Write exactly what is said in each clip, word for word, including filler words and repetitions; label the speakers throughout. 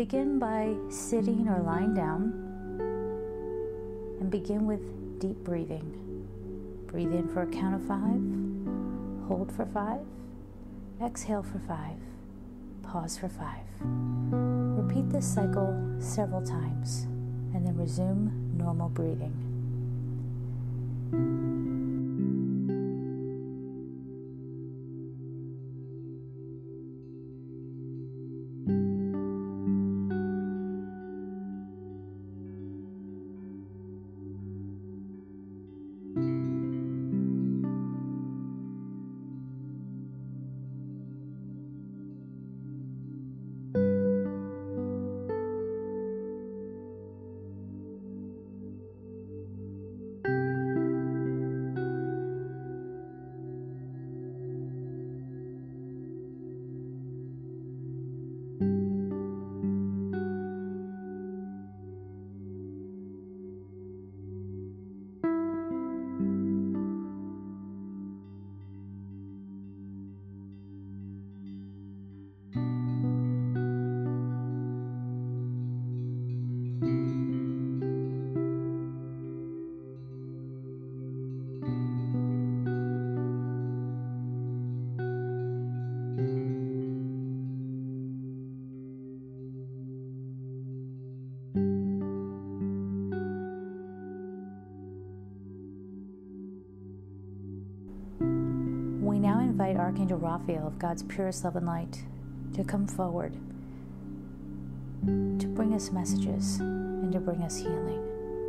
Speaker 1: begin by sitting or lying down and begin with deep breathing. Breathe in for a count of five, hold for five, exhale for five, pause for five. Repeat this cycle several times and then resume normal breathing. We now invite Archangel Raphael of God's purest love and light to come forward, to bring us messages and to bring us healing.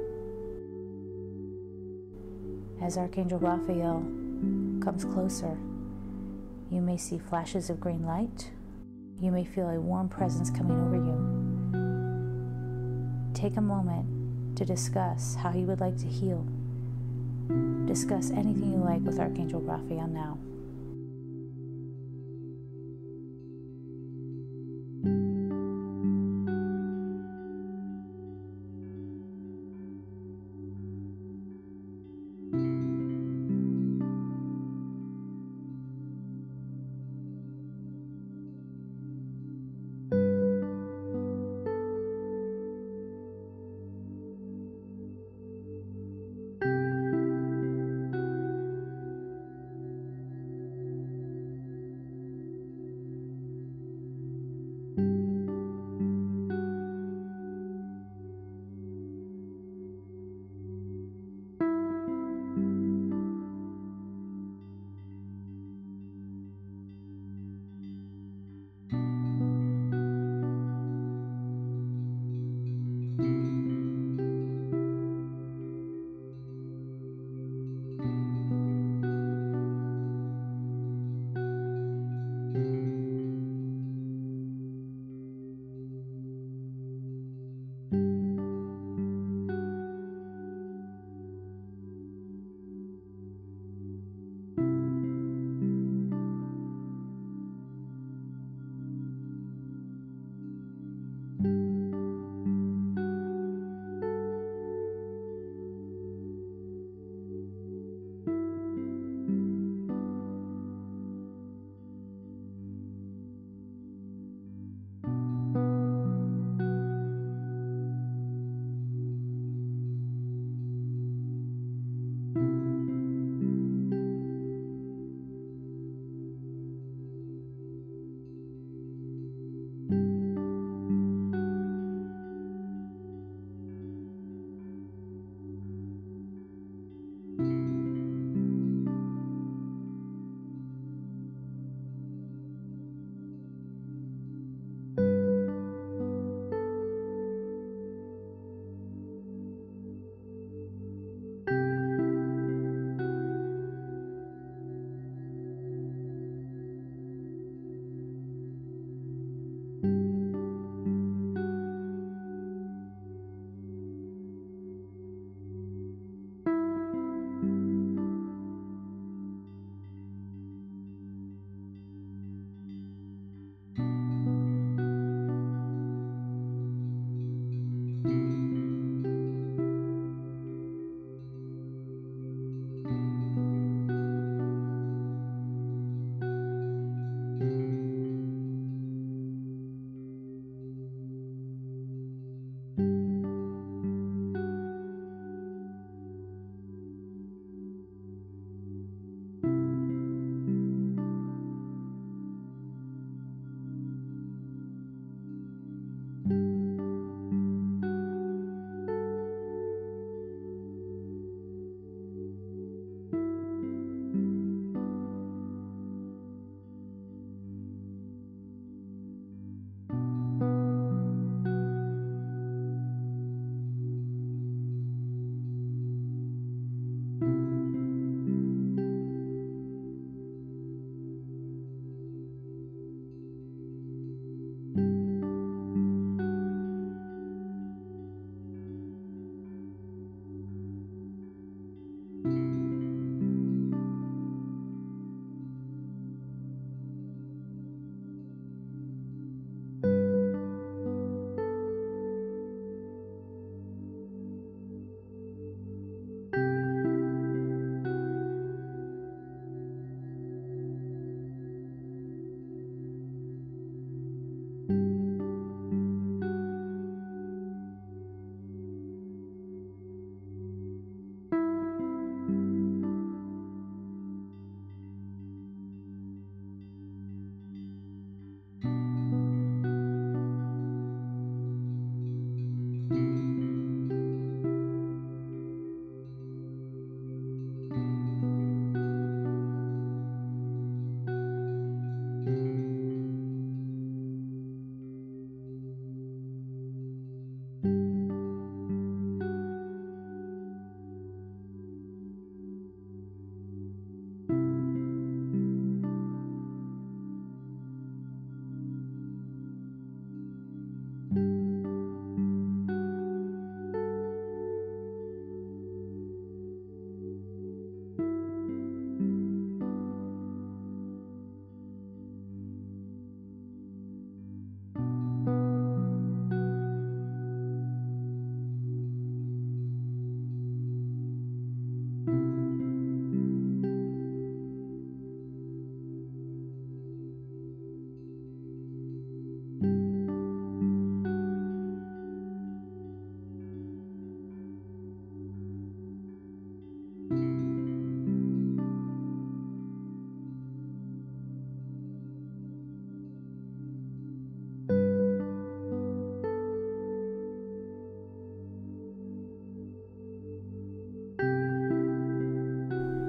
Speaker 1: As Archangel Raphael comes closer, you may see flashes of green light. You may feel a warm presence coming over you. Take a moment to discuss how you would like to heal. Discuss anything you like with Archangel Raphael now.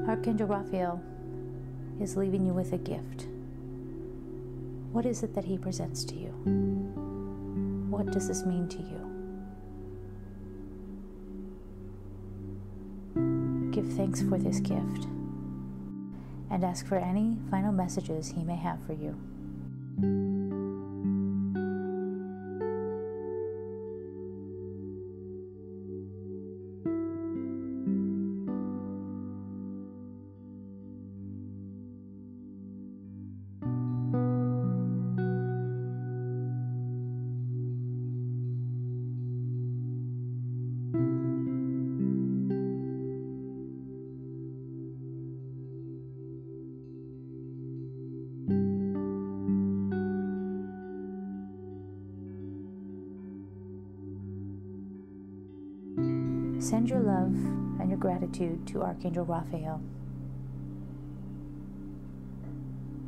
Speaker 1: Archangel Raphael is leaving you with a gift. What is it that he presents to you? What does this mean to you? Give thanks for this gift and ask for any final messages he may have for you. Send your love and your gratitude to Archangel Raphael.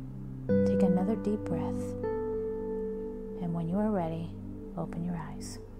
Speaker 1: Take another deep breath, and when you are ready, open your eyes.